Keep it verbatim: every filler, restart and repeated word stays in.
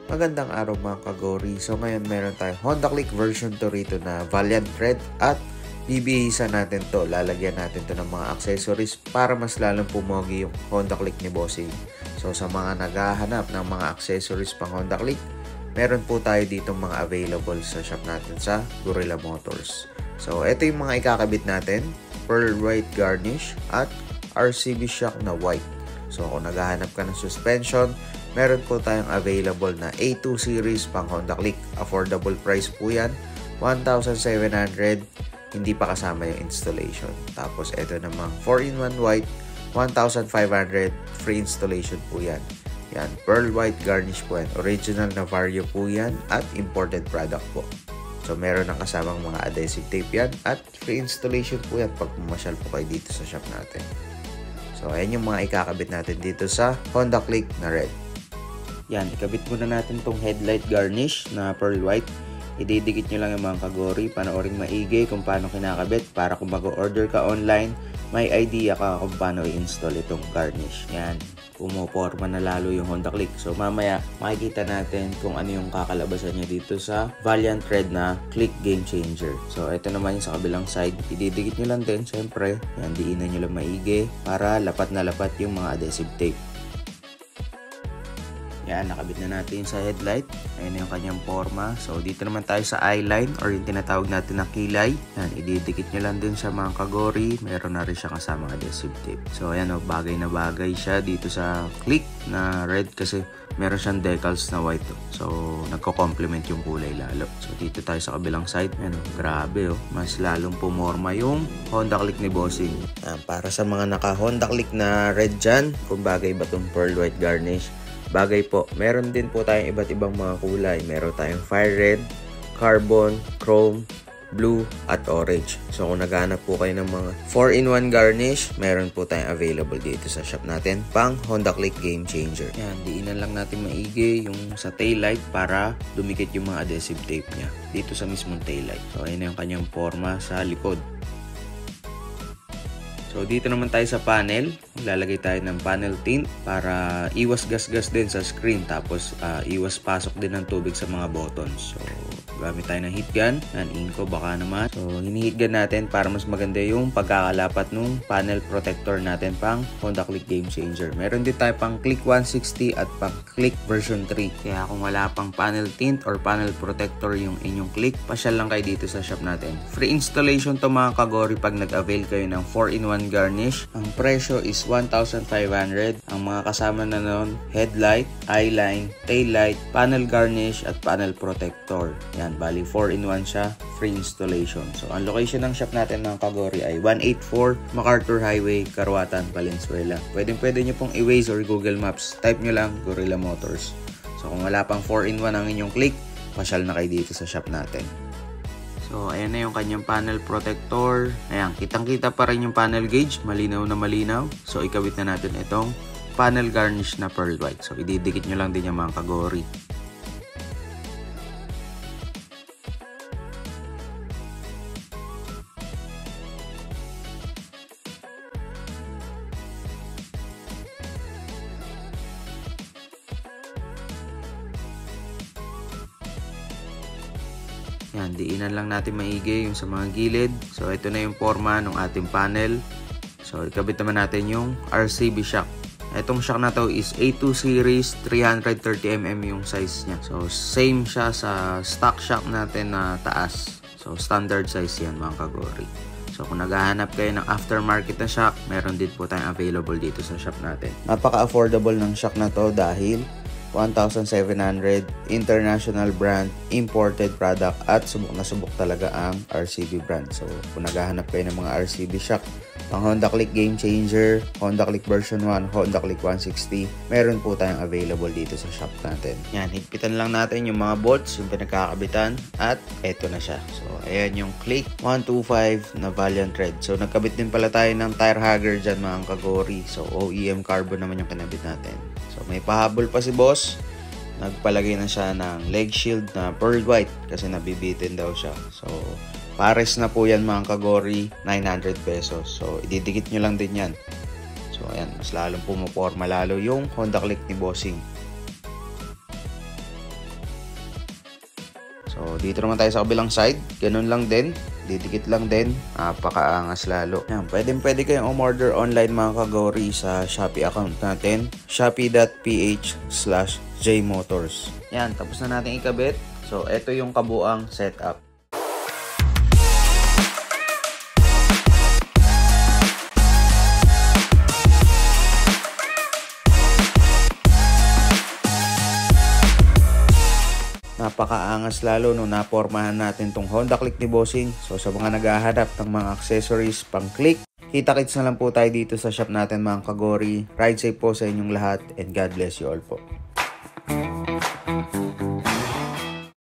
Magandang araw mga kagori. So ngayon meron tayong Honda Click version two rito na Valiant Red at bibihisan natin to. Lalagyan natin to ng mga accessories para mas lalong pumogi yung Honda Click ni Bossing. So sa mga naghahanap ng mga accessories pang Honda Click, meron po tayo dito mga available sa shop natin sa Gorilla Motors. So ito yung mga ikakabit natin, pearl white garnish at R C B shock na white. So kung naghahanap ka ng suspension, meron po tayong available na A two series pang Honda Click. Affordable price po yan, one thousand seven hundred, hindi pa kasama yung installation. Tapos ito namang four in one white, one thousand five hundred, free installation po yan. Yan, pearl white garnish po yan. Original na Vario po yan at imported product po. So meron ng kasamang mga adhesive tape yan at free installation po yan pag pumasyal po kayo dito sa shop natin. So ayan yung mga ikakabit natin dito sa Honda Click na red. Yan, ikabit muna natin tong headlight garnish na pearl white. Ididikit nyo lang yung mga kagori, panoorin maigi kung paano kinakabit para kung mag-order ka online, may idea ka kung paano i-install itong garnish. Yan, pumoporma na lalo yung Honda Click. So mamaya makikita natin kung ano yung kakalabasan niya dito sa Valiant Red na Click Game Changer. So ito naman yung sa kabilang side, ididikit nyo lang din syempre. Yan, diinan nyo lang maigi para lapat na lapat yung mga adhesive tape. Yan, nakabit na natin sa headlight. Ayan yung kanyang forma. So, dito naman tayo sa eyeline or yung tinatawag natin na kilay. Yan, ididikit nyo lang din sa mga kagori. Meron na rin siya kasama adhesive tape. So, ayan o, bagay na bagay siya dito sa Click na red kasi meron siyang decals na white. O. So, nagko-complement yung kulay lalo. So, dito tayo sa kabilang side. Ayan o, grabe o. Mas lalong pumorma yung Honda Click ni Bossing. Yan, para sa mga naka-Honda Click na red dyan, kung bagay ba itong pearl white garnish, bagay po. Meron din po tayong iba't ibang mga kulay. Meron tayong fire red, carbon, chrome, blue, at orange. So kung naghahanap po kayo ng mga four in one garnish, meron po tayong available dito sa shop natin pang Honda Click Game Changer. Yan, diinan lang natin maigi yung sa taillight para dumikit yung mga adhesive tape niya dito sa mismong taillight. So ayun yung kanyang forma sa likod. So dito naman tayo sa panel, lalagay tayo ng panel tint para iwas gas-gas din sa screen, tapos uh, iwas pasok din ng tubig sa mga buttons. So gamit tayo ng heat gun, ng inko baka naman. So hini-heat gun natin para mas maganda yung pagkakalapat ng panel protector natin pang Honda Click Game Changer. Meron din tayo pang Click one sixty at pang Click version three. Kaya kung wala pang panel tint or panel protector yung inyong Click, pasyal lang kayo dito sa shop natin. Free installation to mga kagori pag nag-avail kayo ng four in one garnish. Ang presyo is one thousand five hundred. Ang mga kasama na nun, headlight, eyeline, taillight, panel garnish at panel protector. Yan, bali four in one siya, free installation. So ang location ng shop natin mga kagori ay one eighty-four MacArthur Highway, Caruatan, Valenzuela. Pwede pwede nyo pong i-Waze or Google Maps. Type nyo lang Gorilla Motors. So kung wala pang four in one ang inyong Click, pasyal na kayo dito sa shop natin. So, ayan na yung kanyang panel protector. Ayan, kitang-kita pa rin yung panel gauge. Malinaw na malinaw. So, ikabit na natin itong panel garnish na pearl white. So, ididikit nyo lang din yung mga kagori. Yan, diinan lang natin maigi yung sa mga gilid. So, ito na yung forma ng ating panel. So, ikabit naman natin yung R C B shock. Itong shock na to is A two series, three hundred thirty millimeters yung size niya. So, same siya sa stock shock natin na taas. So, standard size yan mga kagori. So, kung naghahanap kayo ng aftermarket na shock, meron din po tayong available dito sa shop natin. Napaka-affordable ng shock na to dahil one thousand seven hundred, international brand, imported product, at subok na subok talaga ang R C B brand. So, kung naghahanap kayo ng mga R C B shock, pang Honda Click Game Changer, Honda Click version one, Honda Click one sixty, meron po tayong available dito sa shop natin. Yan, higpitan lang natin yung mga bolts, yung pinagkakabitan, at eto na siya. So, ayan yung Click one twenty-five na Valiant Red. So, nagkabit din pala tayo ng tire hugger dyan mga kagori. So, O E M carbon naman yung kinabit natin. So, may pahabol pa si boss. Nagpalagay na siya ng leg shield na pearl white kasi nabibitin daw siya. So, pares na po yan mga kagori, nine hundred pesos. So, ididikit nyo lang din yan. So, ayan, mas lalong pumaporma lalo yung Honda Click ni Bossing. So, dito naman tayo sa kabilang side. Ganun lang din. Didikit lang din. Napakaangas lalo. Yan, pwede pwede kayong umorder online mga kagori sa Shopee account natin. Shopee.ph slash jmotors. Yan, tapos na natin ikabit. So, ito yung kabuang setup. Napakaangas lalo nung napormahan natin tong Honda Click ni Bossing. So sa mga naghahanap ng mga accessories pang click, kita-kits na lang po tayo dito sa shop natin mga kagori. Ride safe po sa inyong lahat and God bless you all po.